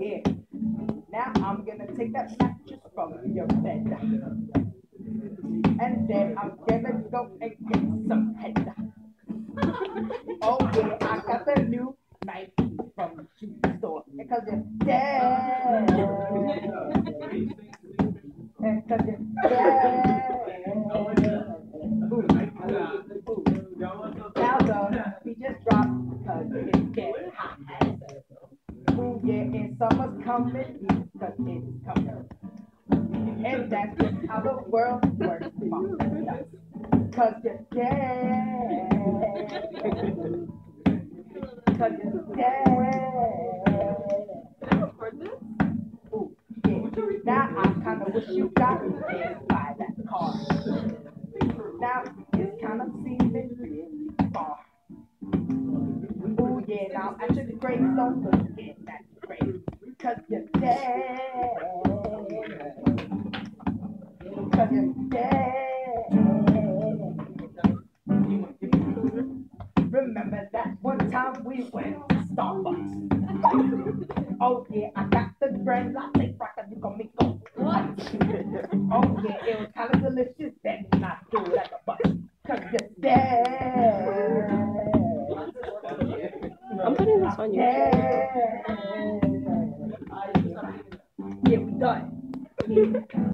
yeah. Now I'm gonna take that mattress from your bed. And then I'm gonna go and get some head. Oh yeah, I got the new Nike from the shoe store. Because it's dead. And because it's dead. Ooh. Now the beat just dropped because it's getting hot. Ooh yeah, and summer's coming because it's coming. And that's just how the world works. Cause you're dead. Cause you're dead. Ooh, yeah. Now I kinda wish you got me by that car. Now it's kind of seeming really far. Ooh yeah, now I'm at the gravestone looking at the grave. Cause you're dead. Cause you're dead. Remember that one time we went to Starbucks? Oh yeah, I got the grand latte frappuccino you gon' make go. What? Oh yeah, it was kind of delicious. Then I threw it at the bus. Cause you're dead. I'm putting this on you. Dead. Yeah, we done.